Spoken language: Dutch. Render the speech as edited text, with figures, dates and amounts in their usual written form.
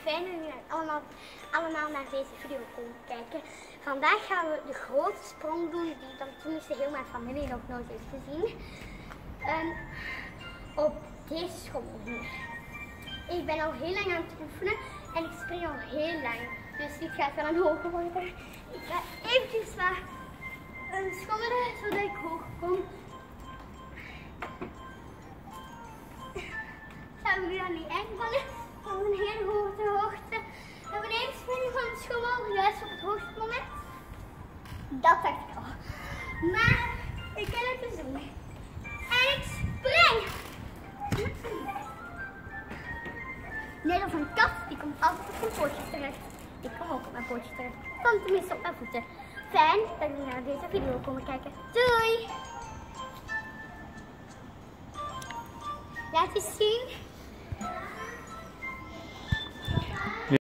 fijn dat jullie allemaal naar deze video komen kijken. Vandaag gaan we de grote sprong doen die dan tenminste heel mijn familie nog nooit heeft gezien. Op deze schommel hier. Ik ben al heel lang aan het oefenen en ik spring al heel lang. Dus dit gaat wel een hoger worden. Ik ga eventjes wat schommelen zodat ik hoog kom. Gaan we nu aan die eind vallen van een hele hoge hoogte. Naar beneden springen van de schommel, juist op het hoogste moment. Dat dacht ik al. Maar ik kan het dus doen. En ik spring! Net als een kat, die komt altijd op zijn pootjes terecht. Ik kom ook op mijn pootjes terecht. Kom tenminste op mijn voeten. Fijn dat jullie naar deze video komen kijken. Doei! Laat eens zien